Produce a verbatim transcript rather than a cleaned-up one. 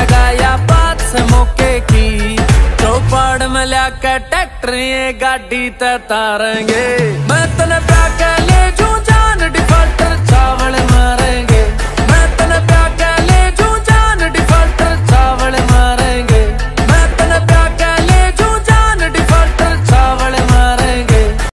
जाएगा या बात से मौके की। चौपाड़ में लाकर ट्रैक्टर ये गाड़ी ते तारेंगे। मैं तने प्या के ले जू जान डिफॉल्टर चावल